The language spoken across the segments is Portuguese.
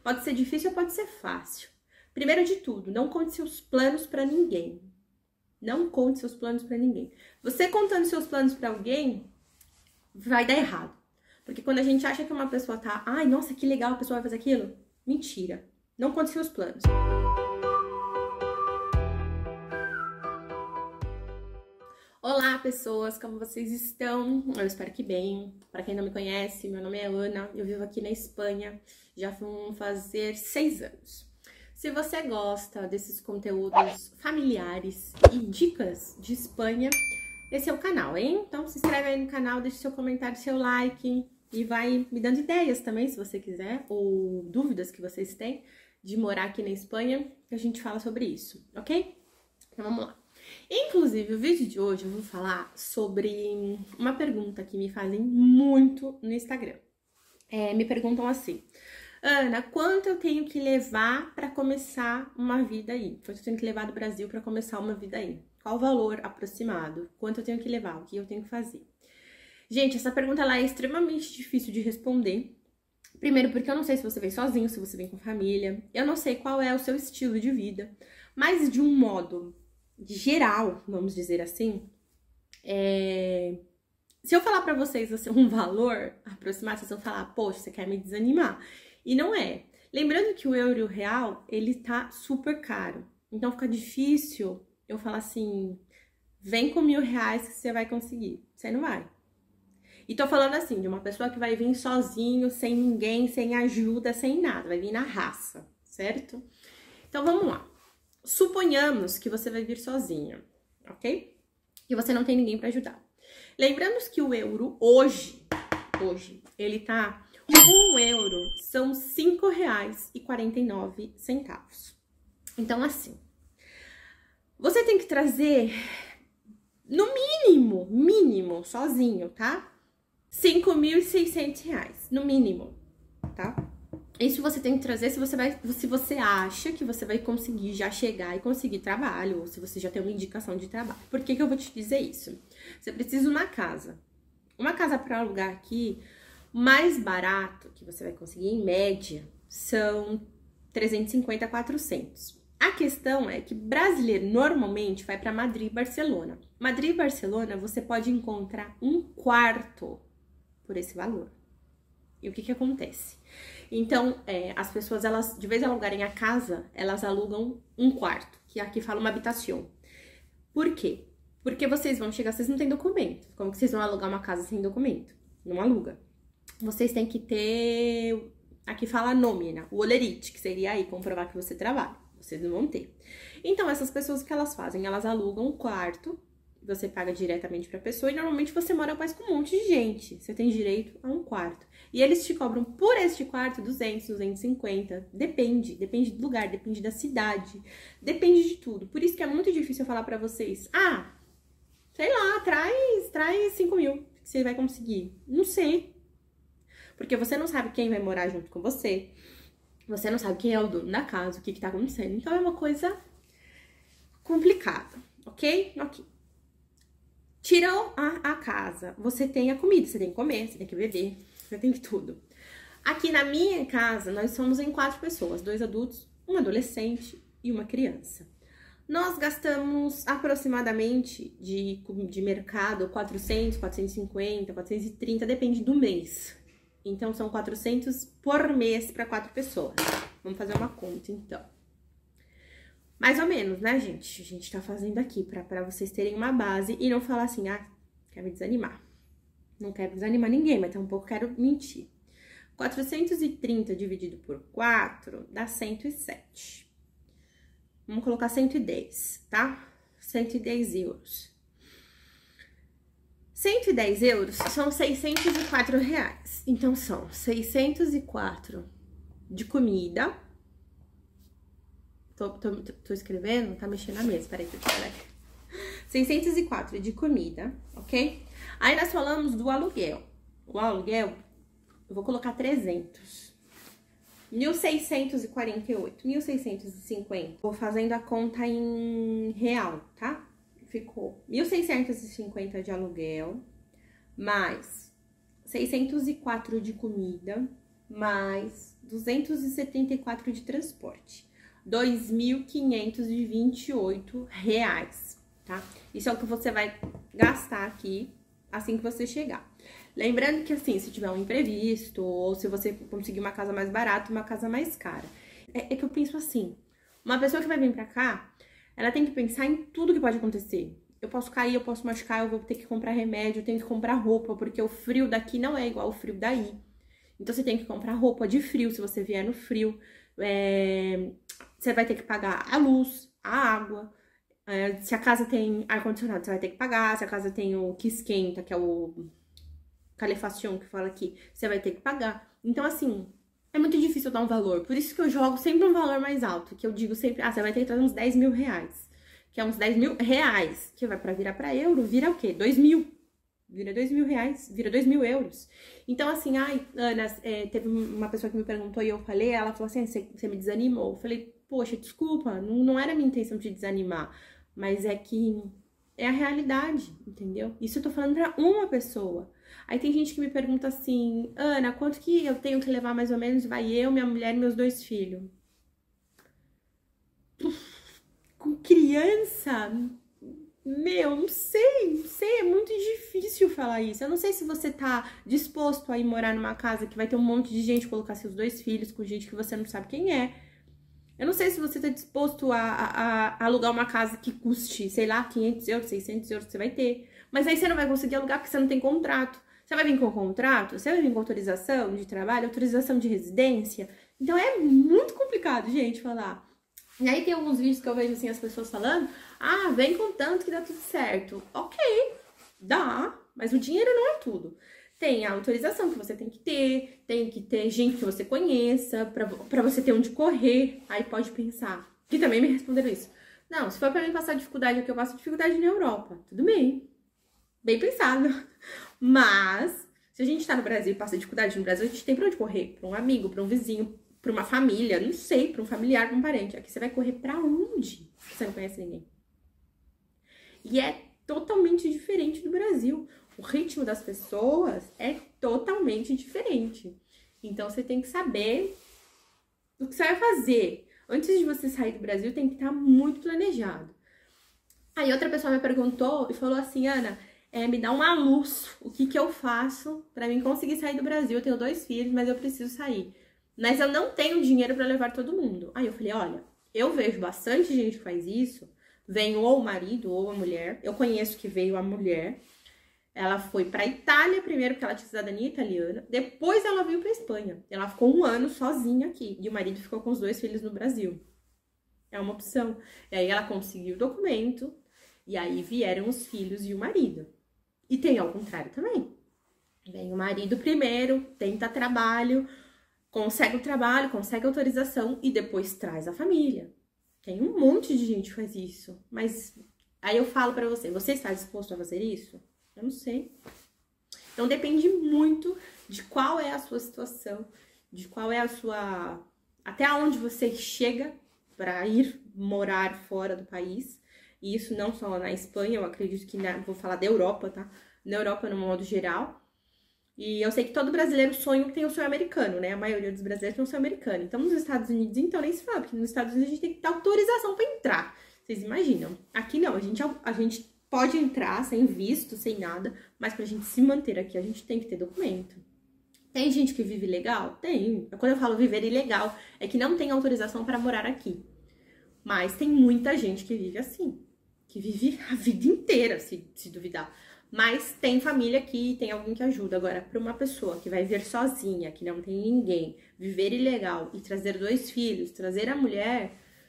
Pode ser difícil ou pode ser fácil. Primeiro de tudo, não conte seus planos pra ninguém. Não conte seus planos pra ninguém. Você contando seus planos pra alguém, vai dar errado. Porque quando a gente acha que uma pessoa tá... Ai, nossa, que legal, a pessoa vai fazer aquilo. Mentira. Não conte seus planos. Olá, pessoas, como vocês estão? Eu espero que bem. Para quem não me conhece, meu nome é Ana, eu vivo aqui na Espanha, já vão fazer 6 anos. Se você gosta desses conteúdos familiares e dicas de Espanha, esse é o canal, hein? Então se inscreve aí no canal, deixe seu comentário, seu like e vai me dando ideias também, se você quiser, ou dúvidas que vocês têm de morar aqui na Espanha, que a gente fala sobre isso, ok? Então vamos lá. Inclusive, o vídeo de hoje eu vou falar sobre uma pergunta que me fazem muito no Instagram. Me perguntam assim: Ana, quanto eu tenho que levar para começar uma vida aí? Quanto eu tenho que levar do Brasil para começar uma vida aí? Qual o valor aproximado? Quanto eu tenho que levar? O que eu tenho que fazer? Gente, essa pergunta ela é extremamente difícil de responder. Primeiro porque eu não sei se você vem sozinho, se você vem com família. Eu não sei qual é o seu estilo de vida. Mas de um modo geral, vamos dizer assim, se eu falar pra vocês assim, um valor aproximado, vocês vão falar, poxa, você quer me desanimar. E não é. Lembrando que o euro e o real, ele tá super caro. Então fica difícil eu falar assim, vem com R$1.000 que você vai conseguir. Você não vai. E tô falando assim, de uma pessoa que vai vir sozinho, sem ninguém, sem ajuda, sem nada. Vai vir na raça, certo? Então vamos lá. Suponhamos que você vai vir sozinha, ok? Que você não tem ninguém para ajudar. Lembrando que o euro hoje, ele tá... 1 euro são R$5,49. Então, assim, você tem que trazer, no mínimo, sozinho, tá? R$5.600, no mínimo, tá? Isso você tem que trazer se você acha que você vai conseguir já chegar e conseguir trabalho, ou se você já tem uma indicação de trabalho. Por que que eu vou te dizer isso? Você precisa de uma casa. Uma casa para alugar aqui, mais barato que você vai conseguir, em média, são 350 a 400. A questão é que brasileiro normalmente vai para Madrid e Barcelona. Madrid e Barcelona você pode encontrar um quarto por esse valor. E o que que acontece? Então, as pessoas, elas, de vez em alugarem a casa, elas alugam um quarto, que aqui fala uma habitação. Por quê? Porque vocês vão chegar, vocês não têm documento. Como que vocês vão alugar uma casa sem documento? Não aluga. Vocês têm que ter, aqui fala nómina, o olerite, que seria aí comprovar que você trabalha. Vocês não vão ter. Então, essas pessoas, o que elas fazem? Elas alugam um quarto, você paga diretamente pra pessoa e normalmente você mora mais com um monte de gente. Você tem direito a um quarto. E eles te cobram por este quarto 200, 250. Depende do lugar, depende da cidade, depende de tudo. Por isso que é muito difícil eu falar pra vocês, sei lá, traz 5 mil que você vai conseguir. Não sei. Porque você não sabe quem vai morar junto com você. Você não sabe quem é o dono da casa, o que tá acontecendo. Então é uma coisa complicada, ok? Ok. Tirou a casa, você tem a comida, você tem que comer, você tem que beber, você tem que tudo. Aqui na minha casa, nós somos em 4 pessoas, 2 adultos, um adolescente e uma criança. Nós gastamos aproximadamente de mercado 400, 450, 430, depende do mês. Então, são 400 por mês para 4 pessoas. Vamos fazer uma conta, então. Mais ou menos, né, gente? A gente tá fazendo aqui pra vocês terem uma base e não falar assim, quer me desanimar. Não quero desanimar ninguém, mas tampouco quero mentir. 430 dividido por 4 dá 107. Vamos colocar 110, tá? 110 euros. 110 euros são R$604. Então, são 604 de comida. Tô escrevendo, tá mexendo na mesa, peraí. 604 de comida, ok? Aí nós falamos do aluguel. O aluguel, eu vou colocar 300. 1.648, 1.650. Vou fazendo a conta em real, tá? Ficou 1.650 de aluguel, mais 604 de comida, mais 274 de transporte. R$2.528, tá? Isso é o que você vai gastar aqui assim que você chegar. Lembrando que, assim, se tiver um imprevisto ou se você conseguir uma casa mais barata, uma casa mais cara. É que eu penso assim, uma pessoa que vai vir pra cá, ela tem que pensar em tudo que pode acontecer. Eu posso cair, eu posso machucar, eu vou ter que comprar remédio, eu tenho que comprar roupa, porque o frio daqui não é igual ao frio daí. Então, você tem que comprar roupa de frio, se você vier no frio. Você vai ter que pagar a luz, a água. Se a casa tem ar-condicionado, você vai ter que pagar. Se a casa tem o que esquenta, que é o calefação que fala aqui, você vai ter que pagar. Então, assim, é muito difícil dar um valor. Por isso que eu jogo sempre um valor mais alto. Que eu digo sempre, você vai ter que trazer uns 10 mil reais. Que é uns 10 mil reais. Que vai pra virar pra euro, vira o quê? 2 mil. Vira 2 mil reais, vira 2 mil euros. Então, assim, Ana, teve uma pessoa que me perguntou e eu falei, ela falou assim, você me desanimou. Eu falei, poxa, desculpa, não era minha intenção de desanimar, mas é que é a realidade, entendeu? Isso eu tô falando pra uma pessoa. Aí tem gente que me pergunta assim, Ana, quanto que eu tenho que levar mais ou menos? Vai eu, minha mulher e meus 2 filhos. Com criança... Meu, não sei, é muito difícil falar isso. Eu não sei se você tá disposto a ir morar numa casa que vai ter um monte de gente, colocar seus 2 filhos com gente que você não sabe quem é. Eu não sei se você tá disposto a alugar uma casa que custe, sei lá, 500 euros, 600 euros, você vai ter. Mas aí você não vai conseguir alugar porque você não tem contrato. Você vai vir com contrato, você vai vir com autorização de trabalho, autorização de residência. Então é muito complicado, gente, falar. E aí tem alguns vídeos que eu vejo assim as pessoas falando, vem com tanto que dá tudo certo. Ok, dá, mas o dinheiro não é tudo. Tem a autorização que você tem que ter gente que você conheça, pra você ter onde correr. Aí pode pensar, que também me responderam isso. Não, se for pra mim passar dificuldade aqui, eu passo dificuldade na Europa. Tudo bem, bem pensado. Mas, se a gente tá no Brasil e passa dificuldade no Brasil, a gente tem pra onde correr. Pra um amigo, pra um vizinho, pra uma família, não sei, pra um familiar, pra um parente. Aqui você vai correr pra onde? Você não conhece ninguém. E é totalmente diferente do Brasil. O ritmo das pessoas é totalmente diferente. Então, você tem que saber o que você vai fazer. Antes de você sair do Brasil, tem que estar muito planejado. Aí, outra pessoa me perguntou e falou assim, Ana, me dá uma luz. O que eu faço pra mim conseguir sair do Brasil? Eu tenho 2 filhos, mas eu preciso sair. Mas eu não tenho dinheiro pra levar todo mundo. Aí eu falei, olha, eu vejo bastante gente que faz isso. Vem ou o marido ou a mulher. Eu conheço que veio a mulher. Ela foi pra Itália primeiro, porque ela tinha cidadania italiana. Depois ela veio pra Espanha. Ela ficou 1 ano sozinha aqui. E o marido ficou com os 2 filhos no Brasil. É uma opção. E aí ela conseguiu o documento. E aí vieram os filhos e o marido. E tem ao contrário também. Vem o marido primeiro, tenta trabalho... Consegue o trabalho, consegue a autorização e depois traz a família. Tem um monte de gente que faz isso. Mas aí eu falo pra você, você está disposto a fazer isso? Eu não sei. Então depende muito de qual é a sua situação, de qual é a sua... Até onde você chega para ir morar fora do país. E isso não só na Espanha, eu acredito que vou falar da Europa, tá? Na Europa no modo geral. E eu sei que todo brasileiro tem o sonho americano, né? A maioria dos brasileiros tem o sonho americano. Então, nos Estados Unidos, então, nem se fala, porque nos Estados Unidos a gente tem que ter autorização para entrar. Vocês imaginam? Aqui não, a gente pode entrar sem visto, sem nada, mas pra gente se manter aqui, a gente tem que ter documento. Tem gente que vive legal? Tem. Quando eu falo viver ilegal, é que não tem autorização para morar aqui. Mas tem muita gente que vive assim, que vive a vida inteira, se duvidar. Mas tem família aqui, tem alguém que ajuda. Agora, para uma pessoa que vai vir sozinha, que não tem ninguém, viver ilegal e trazer 2 filhos, trazer a mulher,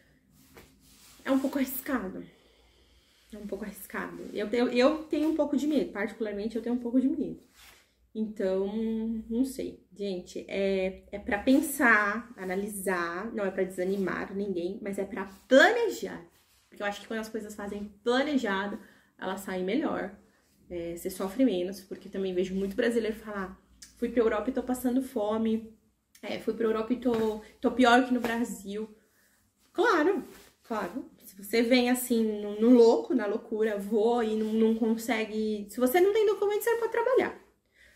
é um pouco arriscado. É um pouco arriscado. Eu tenho um pouco de medo, particularmente eu tenho um pouco de medo. Então, não sei. Gente, é para pensar, analisar, não é para desanimar ninguém, mas é para planejar. Porque eu acho que quando as coisas fazem planejado, elas saem melhor. Você sofre menos, porque também vejo muito brasileiro falar, fui pra Europa e tô passando fome, fui pra Europa e tô pior que no Brasil. Claro, se você vem assim, no louco, na loucura, voa e não consegue... Se você não tem documento, você não pode trabalhar.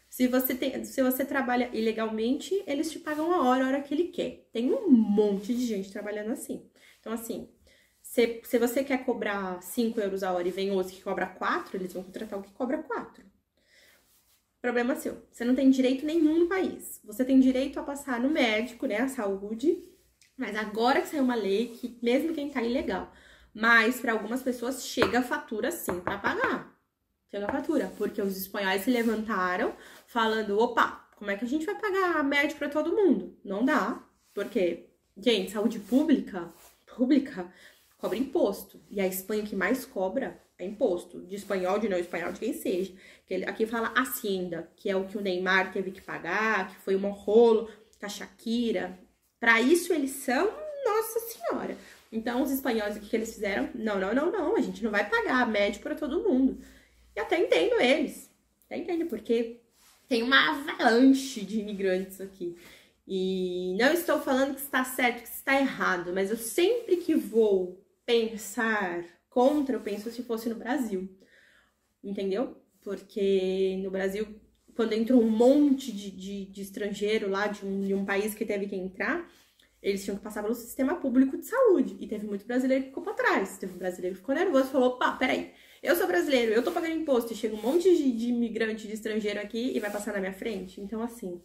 Se você trabalha ilegalmente, eles te pagam a hora que ele quer. Tem um monte de gente trabalhando assim. Então, assim, se você quer cobrar 5 euros a hora e vem outro que cobra 4, eles vão contratar o que cobra 4. Problema seu. Você não tem direito nenhum no país. Você tem direito a passar no médico, né, a saúde, mas agora que saiu uma lei que mesmo quem tá ilegal, mas para algumas pessoas chega a fatura sim para pagar. Chega a fatura, porque os espanhóis se levantaram falando, opa, como é que a gente vai pagar médico para todo mundo? Não dá, porque, gente, saúde pública cobra imposto. E a Espanha que mais cobra é imposto. De espanhol, de não espanhol, de quem seja. Aqui fala Hacienda, que é o que o Neymar teve que pagar, que foi um rolo, com a Shakira. Para isso eles são, nossa senhora. Então os espanhóis, o que eles fizeram? Não, a gente não vai pagar médico para todo mundo. E até entendo eles. Até entendo, porque tem uma avalanche de imigrantes aqui. E não estou falando que está certo, que está errado, mas eu sempre que vou pensar contra, eu penso se fosse no Brasil. Entendeu? Porque no Brasil, quando entrou um monte de estrangeiro lá, de um país que teve que entrar, eles tinham que passar pelo sistema público de saúde. E teve muito brasileiro que ficou pra trás. Teve um brasileiro que ficou nervoso e falou, opa, peraí, eu sou brasileiro, eu tô pagando imposto, e chega um monte de imigrante, de estrangeiro aqui e vai passar na minha frente. Então, assim,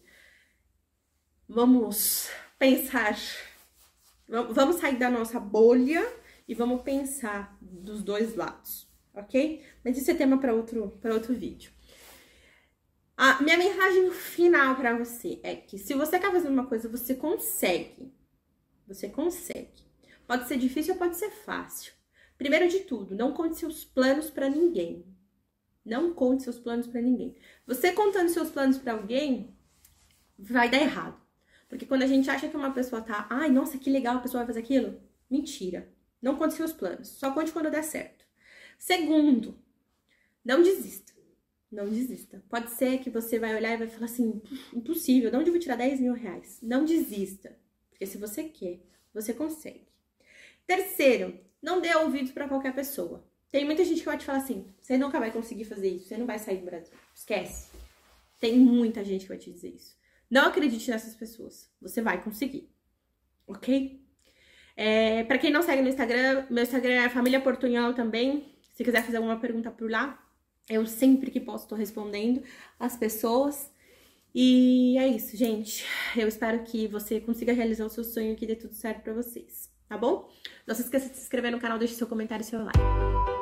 vamos pensar, vamos sair da nossa bolha e vamos pensar dos dois lados, ok? Mas isso é tema para outro vídeo. A minha mensagem final para você é que se você quer fazer uma coisa, você consegue. Você consegue. Pode ser difícil ou pode ser fácil. Primeiro de tudo, não conte seus planos para ninguém. Não conte seus planos para ninguém. Você contando seus planos para alguém, vai dar errado. Porque quando a gente acha que uma pessoa tá, ai, nossa, que legal, a pessoa vai fazer aquilo. Mentira. Não conte seus planos. Só conte quando der certo. Segundo, não desista. Não desista. Pode ser que você vai olhar e vai falar assim, impossível, de onde eu vou tirar 10 mil reais? Não desista. Porque se você quer, você consegue. Terceiro, não dê ouvidos para qualquer pessoa. Tem muita gente que vai te falar assim, você nunca vai conseguir fazer isso, você não vai sair do Brasil. Esquece. Tem muita gente que vai te dizer isso. Não acredite nessas pessoas. Você vai conseguir. Ok? Pra quem não segue no Instagram, meu Instagram é Família Portunhol também. Se quiser fazer alguma pergunta por lá, eu sempre que posso tô respondendo as pessoas. E é isso, gente. Eu espero que você consiga realizar o seu sonho e que dê tudo certo pra vocês, tá bom? Não se esqueça de se inscrever no canal, deixe seu comentário e seu like.